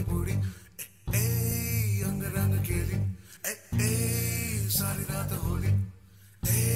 पानी पूरी ए अंग रंग खेली ए सारी रात होली ए